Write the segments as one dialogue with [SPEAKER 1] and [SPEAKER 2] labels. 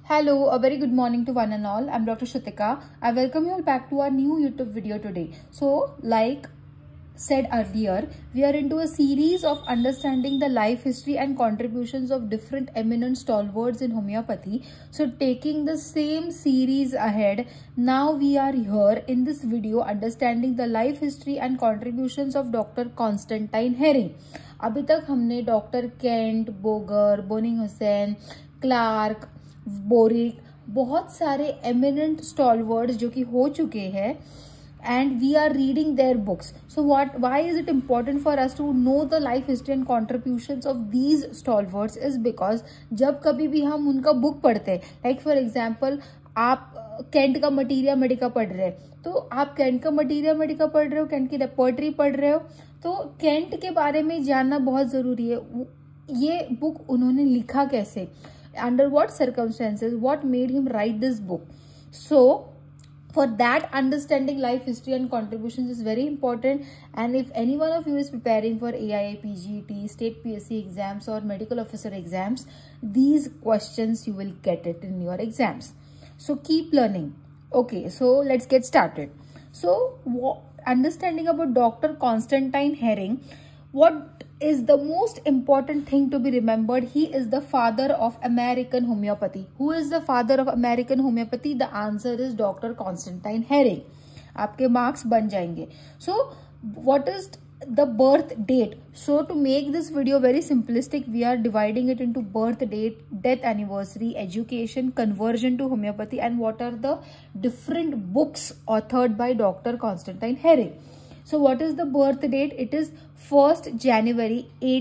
[SPEAKER 1] Hello, a very good morning to one and all. I'm Dr. Shrutika. I welcome you all back to our new YouTube video today. So, like said earlier, we are into a series of understanding the life history and contributions of different eminent stalwarts in homeopathy. So, taking the same series ahead, now we are here in this video understanding the life history and contributions of Dr. Constantine Hering. अभी तक हमने doctor Kent, Boger, Boenninghausen, Clarke, Boericke, बहुत सारे eminent stalwarts जो कि हो चुके हैं and we are reading their books. So why is it important for us to know the life history and contributions of these stalwarts is because जब कभी भी हम उनका बुक पढ़ते हैं, लाइक फॉर एग्जाम्पल आप कैंट का मटीरिया मेडिका पढ़ रहे हैं, तो आप कैंट का मटीरिया मेडिका पढ़ रहे हो, कैंट की रेपर्टरी पढ़ रहे हो, तो कैंट के बारे में जानना बहुत जरूरी है. ये बुक उन्होंने लिखा कैसे, under what circumstances, what made him write this book. So for that, understanding life history and contributions is very important. And if any one of you is preparing for AIA, PGT, state PSC exams or medical officer exams, these questions you will get it in your exams. So keep learning. Okay, so let's get started. So understanding about Dr. Constantine Hering, what is the most important thing to be remembered? He is the father of American homeopathy. Who is the father of American homeopathy? The answer is Dr. Constantine Hering. आपके marks बन जाएंगे. So what is the birth date? So to make this video very simplistic, we are dividing it into birth date, death anniversary, education, conversion to homeopathy, and what are the different books authored by Dr. Constantine Hering. So what is the birth date? It is 1st January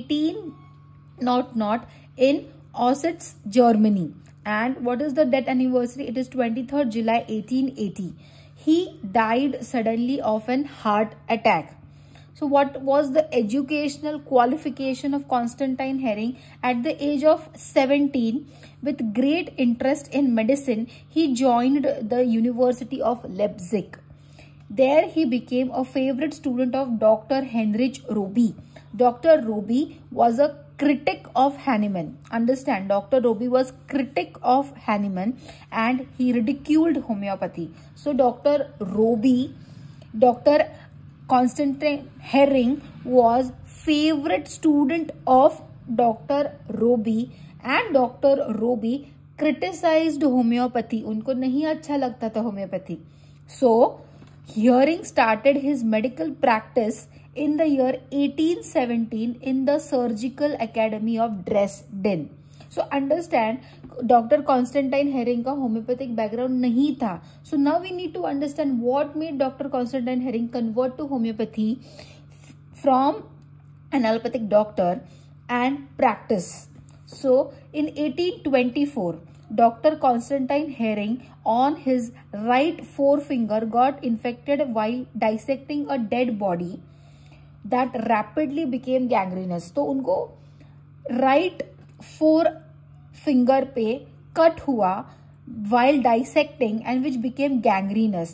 [SPEAKER 1] 1800 in Auschwitz, Germany. And what is the death anniversary? It is 23rd July 1880. He died suddenly of an heart attack. So what was the educational qualification of Constantine Hering? At the age of 17, with great interest in medicine, he joined the University of Leipzig. There he became a favorite student of Dr. Heinrich Roby. Dr. Roby was a critic of Hahnemann. Understand, Dr. Roby was critic of Hahnemann and he ridiculed homeopathy. So Dr. Roby, Dr. Constantine Hering was favorite student of Dr. Roby and Dr. Roby criticized homeopathy. उनको नहीं अच्छा लगता था homeopathy. So Hering started his medical practice in the year 1817 in the Surgical Academy of Dresden. So understand, Dr. Constantine Hering का homeopathic background नहीं था. So now we need to understand what made Dr. Constantine Hering convert to homeopathy from an allopathic doctor and practice. So in 1824, Dr. Constantine Hering on his right forefinger got infected while dissecting a dead body that rapidly became gangrenous. तो उनको right forefinger पे cut हुआ while dissecting and which became gangrenous.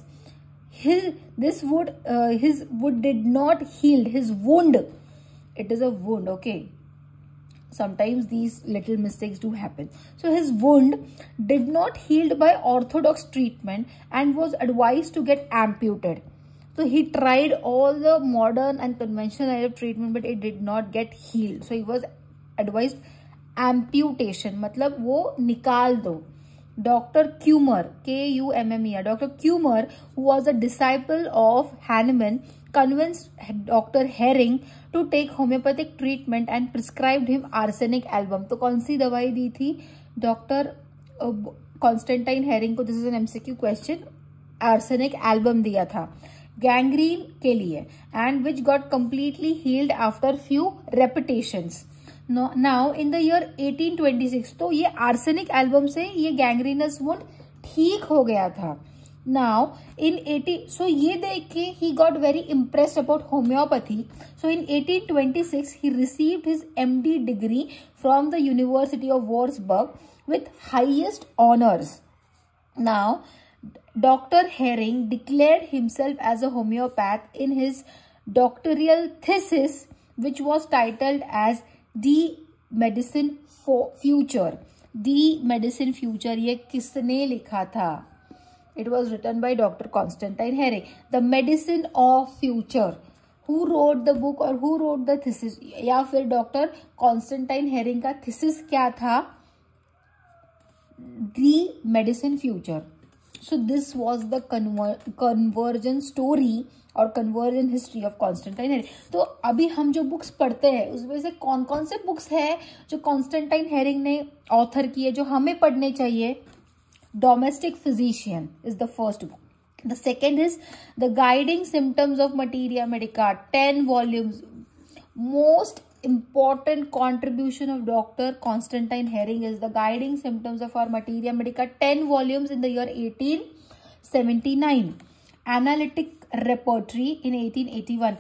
[SPEAKER 1] His wound did not heal. His wound, it is a wound, okay. Sometimes these little mistakes do happen. So his wound did not heal by orthodox treatment and was advised to get amputated. So he tried all the modern and conventional kind of treatment, but it did not get healed. So he was advised amputation. मतलब वो निकाल दो. Dr. Kummer, K-U-M-M-E-R, Dr. Kummer, who was a disciple of Hahnemann, convinced Dr. Hering to take homeopathic treatment and prescribed him arsenic album. तो कौन सी दवाई दी थी doctor Constantine Hering को? This is an MCQ question. arsenic album दिया था gangrene के लिए and which got completely healed after few repetitions. Now in the year 1826, तो ये arsenic album से ये gangrenous wound ठीक हो गया था. Now in 80, so ये देख के he got very impressed about homeopathy. So in 1826 he received his MD degree from the University of Würzburg with highest honors. Now Dr. Hering declared himself as a homeopath in his doctoral thesis, which was titled as De Medicine for Future. The medicine future ये किसने लिखा था? It was written by doctor Constantine Hering. The medicine of future, who wrote the book और who wrote the thesis, या फिर doctor Constantine Hering का thesis क्या था? The medicine future. So this was the conversion story और conversion history of Constantine Herring. तो अभी हम जो बुक्स पढ़ते हैं उसमें से कौन कौन से बुक्स हैं जो कॉन्स्टेंटाइन हेरिंग ने ऑथर किए जो हमें पढ़ने चाहिए? Domestic physician is the first book. The second is the guiding symptoms of materia medica, 10 volumes. Most important contribution of Dr. Constantine Herring is the guiding symptoms of our materia medica, 10 volumes in the year 1879. Analytic repertory in 1881.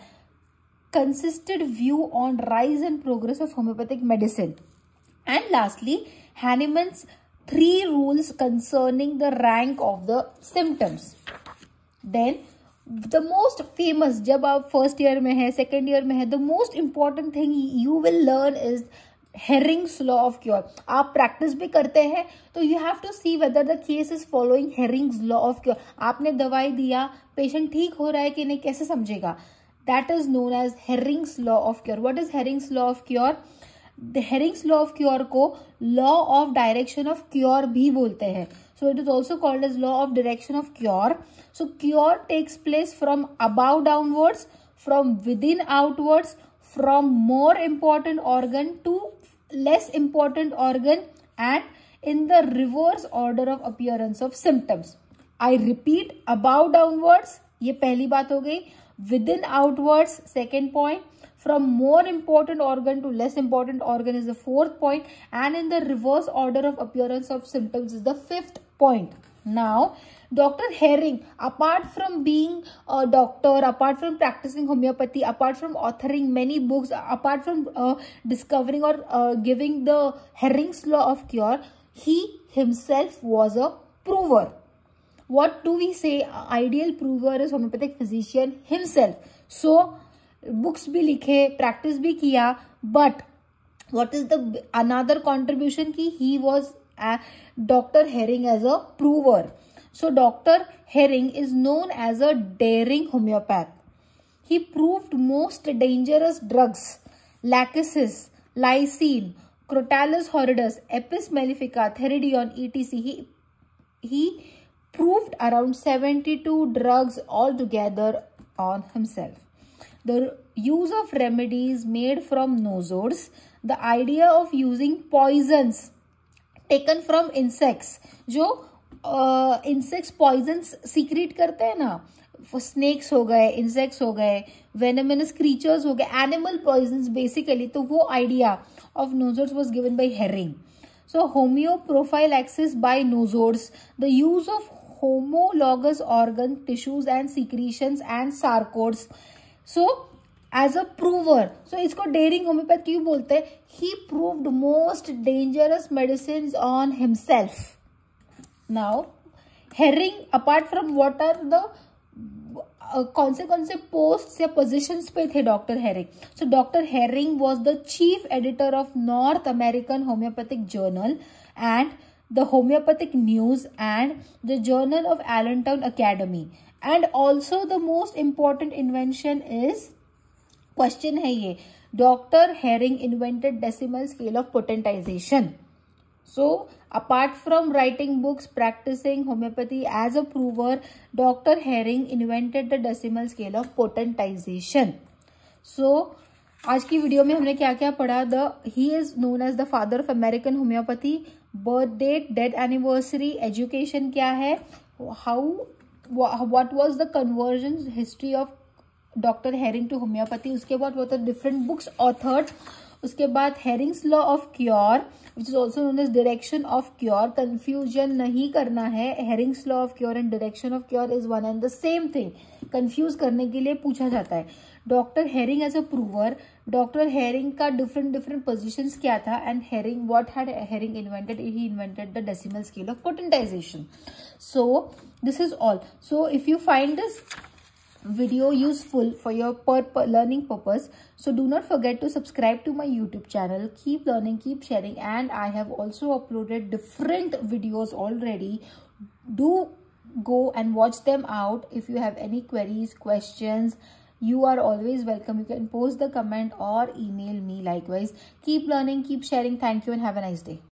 [SPEAKER 1] Consistent view on rise and progress of homeopathic medicine. And lastly, Hahnemann's 3 rules concerning the rank of the symptoms. Then the most famous, जब आप first year में है, second year में है, the most important thing you will learn is Hering's law of cure. आप practice भी करते हैं तो you have to see whether the case is following Hering's law of cure. आपने दवाई दिया, पेशेंट ठीक हो रहा है कि नहीं, कैसे समझेगा? That is known as Hering's law of cure. What is Hering's law of cure? The Hering's law of cure को law of direction of cure भी बोलते हैं. So it is also called as law of direction of cure. So cure takes place from above downwards, from within outwards, from more important organ to less important organ, and in the reverse order of appearance of symptoms. I repeat, above downwards, ये पहली बात हो गई. Within outwards, second point. From more important organ to less important organ is the fourth point, and in the reverse order of appearance of symptoms is the fifth point. Now, Dr. Herring, apart from being a doctor, apart from practicing homeopathy, apart from authoring many books, apart from discovering or giving the Herring's law of cure, he himself was a prover. What do we say? Ideal prover is homeopathic physician himself. So, books भी लिखे, practice भी किया, but what is the another contribution की he was doctor Hering as a prover. So doctor Hering is known as a daring homeopath. He proved most dangerous drugs, Lachesis, Lyssin, Crotalus horridus, Apis mellifica, Theridion, etc. He proved around 72 drugs altogether on himself. The use of remedies made from nosodes, the idea of using poisons taken from insects, जो insects poisons secrete करते हैं ना, snakes हो गए, insects हो गए, venomous creatures हो गए, animal poisons basically, तो वो idea of nosodes was given by Herring. So homeoprophylaxis by nosodes, the use of homologous organ tissues and secretions and sarcodes. So as a prover, so इसको daring homeopath क्यों बोलते हैं? He proved most dangerous medicines on himself. Now Herring, apart from what are the कौन से post या positions पे थे doctor Hering? So doctor Hering was the chief editor of North American homeopathic journal and the homeopathic news and the journal of Allentown academy. And also the most important invention is, question है ये, doctor Hering invented decimal scale of potentization. So, apart from writing books, practicing homeopathy as a prover, Dr. Herring invented the decimal scale of potentization. So, आज की video में हमने क्या क्या पढ़ा? He is known as the father of American homeopathy. Birth date, death anniversary, education क्या है? What was the conversion history of Dr. Herring to homeopathy? उसके बाद what are different books authored? उसके बाद Hering's law of cure which is also known as direction of cure. Confusion नहीं करना है. Hering's law of cure and direction of cure is one and the same thing. Confuse करने के लिए पूछा जाता है. Doctor Hering as a prover, doctor Hering का डिफरेंट पोजिशंस क्या था, and Hering what had Hering invented? He invented the decimal scale of potentization. So this is all. So if you find this video useful for your learning purpose. So do not forget to subscribe to my YouTube channel. Keep learning, keep sharing, and I have also uploaded different videos already. Do go and watch them out. If you have any queries, questions, you are always welcome. You can post the comment or email me likewise. Keep learning, keep sharing. Thank you and have a nice day.